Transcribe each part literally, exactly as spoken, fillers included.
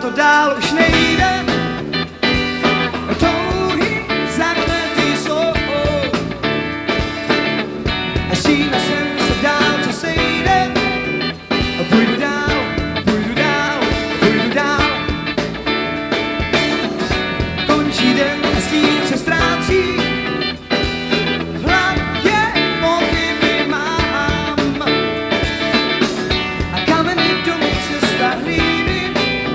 to dál už nejde. Touhy zakletý jsou. A šína jsem se dál, co sejde. A půjdu dál, půjdu dál, půjdu dál. Končí den a stín se ztrácí. V hlavě pochyby mám. A kameny domy cesta hlíny.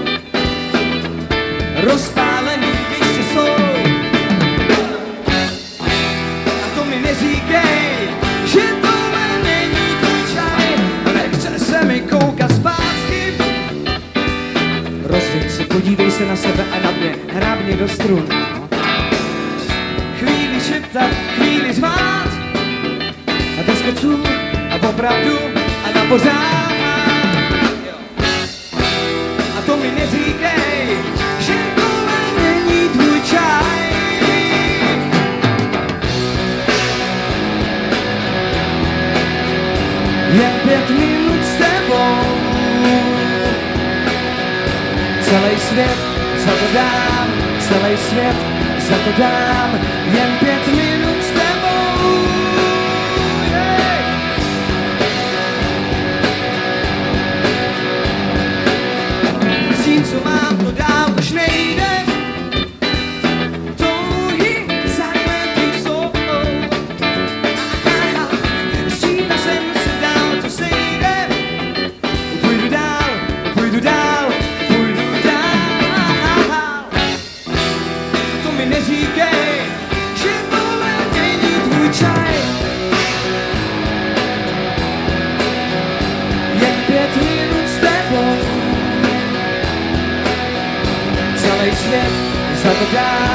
Rozpálený ještě jsou. A to mi neříkej, že tohle není tvůj čaj. Nechce se mi koukat zpátky. Rozvěď se, podívej se na sebe a na mě, hrábně do strun. Chvíli šeptat, chvíli zvát. A bez keců a opravdu a na pořád. A to mi neříkej, že tohle není tvůj čaj. Jen pět minut s tebou. Celý svět za to dám, celý svět za to dám. Jen pět minut s tebou. Yeah. S tím, co mám, to dál už nejde. Touhy zakletý jsou. Stína jsem se dál, to sejde. Půjdu dál, půjdu dál, půjdu dál. To mi neříkej, že tohle není tvůj čaj. Jen pět minut s tebou. Celý svět za to dám.